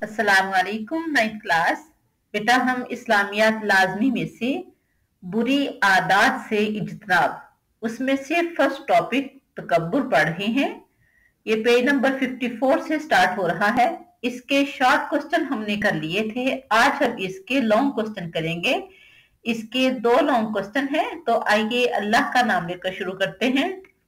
अस्सलाम वालेकुम। 9th class. बेटा, हम इस्लामियात लाजमी में से बुरी आदत से इज्तनाब उसमें से फर्स्ट टॉपिक तकब्बुर पढ़ रहे हैं। ये पेज नंबर 54 से स्टार्ट हो रहा है। इसके शॉर्ट क्वेश्चन हमने कर लिए थे, आज हम इसके लॉन्ग क्वेश्चन करेंगे। इसके 2 लॉन्ग क्वेश्चन हैं, तो आइए अल्लाह का नाम लेकर शुरू करते हैं।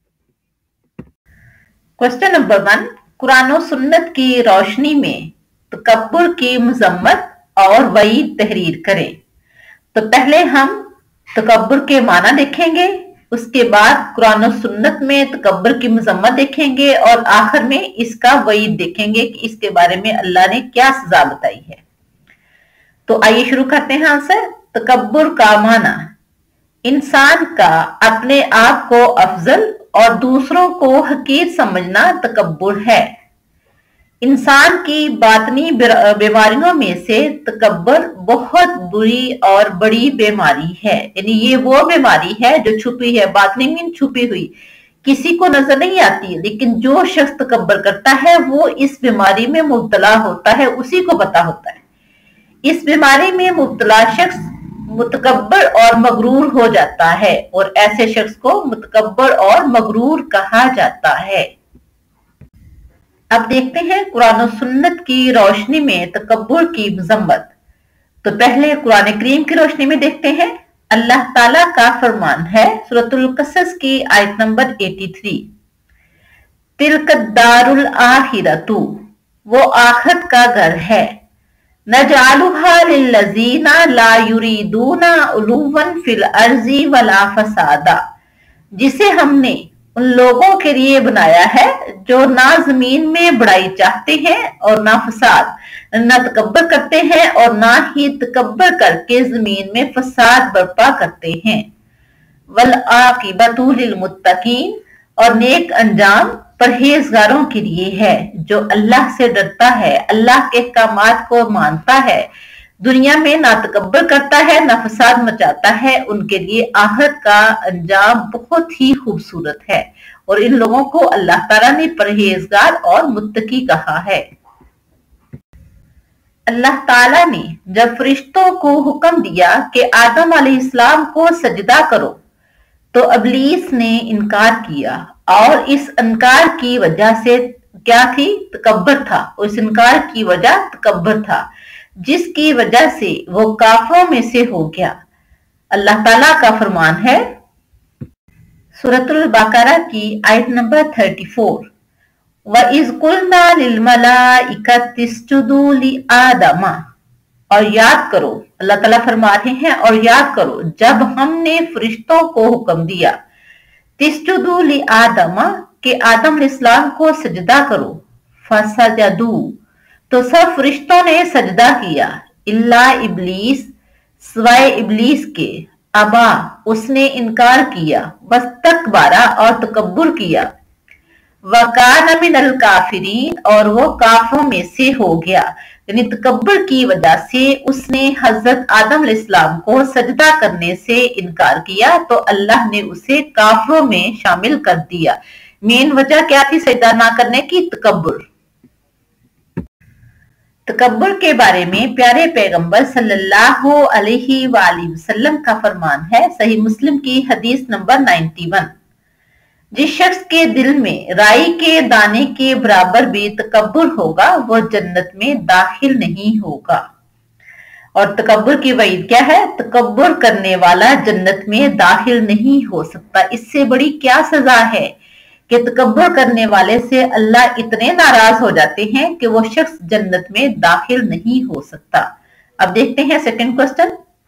क्वेश्चन नंबर 1, कुरान और सुन्नत की रोशनी में तकब्बुर की मजम्मत और वईद तहरीर करें। तो पहले हम तकब्बुर के माना देखेंगे, उसके बाद कुरान और सुन्नत में तकब्बुर की मजम्मत देखेंगे और आखिर में इसका वईद देखेंगे कि इसके बारे में अल्लाह ने क्या सजा बताई है। तो आइए शुरू करते हैं आंसर। तकब्बुर का माना इंसान का अपने आप को अफजल और दूसरों को हकीर समझना तकब्बुर है। इंसान की बातनी बीमारियों में से तकब्बुर बहुत बुरी और बड़ी बीमारी है। यानी ये वो बीमारी है जो छुपी है, बातनी में छुपी हुई, किसी को नजर नहीं आती, लेकिन जो शख्स तकब्बुर करता है वो इस बीमारी में मुब्तला होता है, उसी को पता होता है। इस बीमारी में मुब्तला शख्स मुतकब्बर और मगरूर हो जाता है और ऐसे शख्स को मुतकब्बर और मगरूर कहा जाता है। अब देखते हैं कुरान और सुन्नत की रोशनी में तकब्बुर की मजम्मत। तो पहले कुरान करीम की रोशनी में देखते हैं। अल्लाह ताला का फरमान है सूरतुल कसस की आयत नंबर 83, तिलकद्दारुल आखिरतु, वो आखिरत का घर है, नजालुहा लिल्लज़ीना ला युरीदूना उलुवन फिल अर्ज़ी वला फसादा, जिसे हमने उन लोगों के लिए बनाया है जो ना जमीन में बड़ाई चाहते हैं और ना फसाद, ना तकब्बर करते हैं और ना ही तकब्बर करके जमीन में फसाद बर्पा करते हैं। वल आकिबतु लिल मुत्तकीन, और नेक अंजाम परहेजगारों के लिए है जो अल्लाह से डरता है, अल्लाह के अहकामात को मानता है, दुनिया में ना तकब्बर करता है ना फसाद मचाता है। उनके लिए आखिरत का अंजाम बहुत ही खूबसूरत है और इन लोगों को अल्लाह ताला ने परहेजगार और मुत्तकी कहा है। अल्लाह ताला ने जब फरिश्तों को हुक्म दिया कि आदम अलैहिस्सलाम को सजदा करो, तो इब्लीस ने इनकार किया और इस इनकार की वजह से क्या थी? तकब्बर था। इस इनकार की वजह तकब्बर था, जिसकी वजह से वो काफिरों में से हो गया। अल्लाह ताला का फरमान है सूरतुल बकरा की आयत नंबर 34, व इज़ कुलना लिल मलाइकति इसजुदू लि आदम, और याद करो, अल्लाह ताला फरमा रहे हैं, और याद करो जब हमने फरिश्तों को हुक्म दिया तिस्जुदू लि आदम, के आदम अलैहिस्सलाम को सजदा करो, फसजदू, तो सब फरिश्तों ने सजदा किया, इल्ला इब्लीस, सिवाय इब्लीस के, अबा, उसने इनकार किया, वस्तकबारा, और तकब्बुर किया, वकान मिनल काफिरीन, और वो काफिरों में से हो गया। यानी तकब्बुर की वजह से उसने हजरत आदम अलैहिस्सलाम को सजदा करने से इनकार किया, तो अल्लाह ने उसे काफिरों में शामिल कर दिया। मेन वजह क्या थी सजदा ना करने की? तकब्बुर। तकब्बुर के बारे में प्यारे पैगंबर सल्लल्लाहु अलैहि वसल्लम का फरमान है, सही मुस्लिम की हदीस नंबर 91, जिस शख्स के दिल में राई के दाने के बराबर भी तकब्बुर होगा वो जन्नत में दाखिल नहीं होगा। और तकब्बुर की वईद क्या है? तकब्बुर करने वाला जन्नत में दाखिल नहीं हो सकता। इससे बड़ी क्या सजा है कि तकब्बुर करने वाले से अल्लाह इतने नाराज हो जाते हैं कि वो शख्स जन्नत में दाखिल नहीं हो सकता। अब देखते हैं सेकंड क्वेश्चन।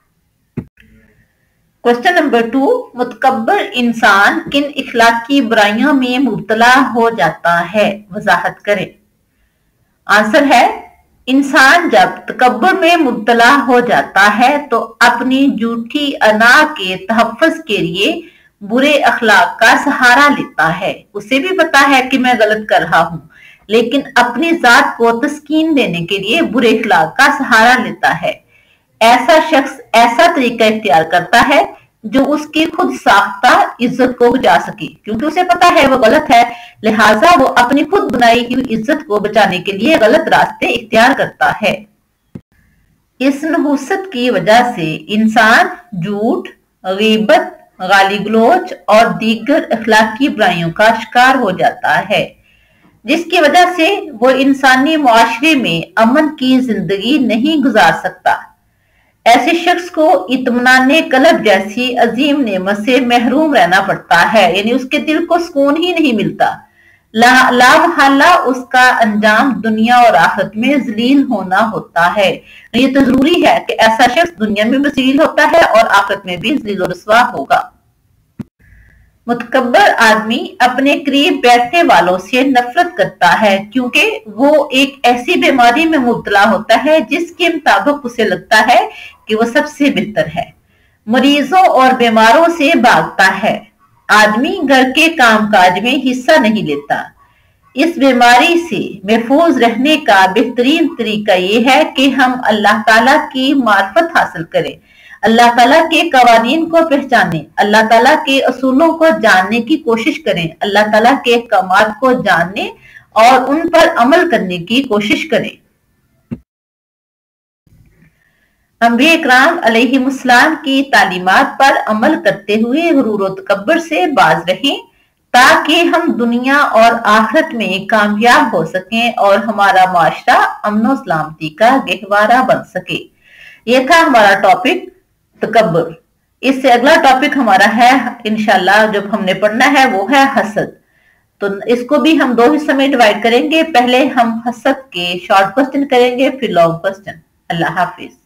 क्वेश्चन नंबर 2, मुतकब्बर इंसान किन इखलाकी बुराइयों में मुब्तला हो जाता है? वजाहत करें। आंसर है, इंसान जब तकब्बर में मुब्तला हो जाता है तो अपनी झूठी अना के तहफ़्फ़ुज़ के लिए बुरे अखलाक का सहारा लेता है। उसे भी पता है कि मैं गलत कर रहा हूं, लेकिन अपनी जात को तस्कीन देने के लिए बुरे अखलाक का सहारा लेता है। ऐसा शख्स ऐसा तरीका इख्तियार करता है जो उसकी खुद साख्ता इज्जत को बचा सके, क्योंकि उसे पता है वो गलत है, लिहाजा वो अपनी खुद बनाई हुई इज्जत को बचाने के लिए गलत रास्ते इख्तियार करता है। इस नहुसत की वजह से इंसान झूठ, गीबत, गाली गलौज और दीगर अखलाकी बुराइयों का शिकार हो जाता है, जिसकी वजह से वो इंसानी मुआशरे में अमन की जिंदगी नहीं गुजार सकता। ऐसे शख्स को इत्मीनाने कल्ब जैसी अजीम नेमत से महरूम रहना पड़ता है, यानी उसके दिल को सुकून ही नहीं मिलता। लामहल्ला उसका अंजाम दुनिया और आखिरत में जलील होना होता है। ये तो जरूरी है कि ऐसा शख्स दुनिया में भी जलील होता है और आखिरत में भी जलील और रसवा होगा। मुतकब्बर आदमी अपने करीब बैठने वालों से नफरत करता है, क्योंकि वो एक ऐसी बीमारी में मुब्तला होता है जिसके मुताबिक उसे लगता है कि वो सबसे बेहतर है। मरीजों और बीमारों से भागता है। आदमी घर के कामकाज में हिस्सा नहीं लेता। इस बीमारी से महफूज रहने का बेहतरीन तरीका ये है कि हम अल्लाह ताला की मार्फत हासिल करें, अल्लाह ताला के कवानीन को पहचानें, अल्लाह ताला के असूलों को जानने की कोशिश करें, अल्लाह ताला के अहकामात को जानने और उन पर अमल करने की कोशिश करें। अंबिया इकराम अलैहिमुस्सलाम की तालीमात पर अमल करते हुए गुरूर और तकब्बुर से बाज रहें, ताकि हम दुनिया और आखिरत में कामयाब हो सकें और हमारा माशरा अमन और सलामती का गहवारा बन सके। ये था हमारा टॉपिक तकब्बुर। इससे अगला टॉपिक हमारा है इंशाल्लाह जब हमने पढ़ना है वो है हसद। तो इसको भी हम दो हिस्सों में डिवाइड करेंगे। पहले हम हसद के शॉर्ट क्वेश्चन करेंगे, फिर लॉन्ग क्वेश्चन। अल्लाह हाफिज।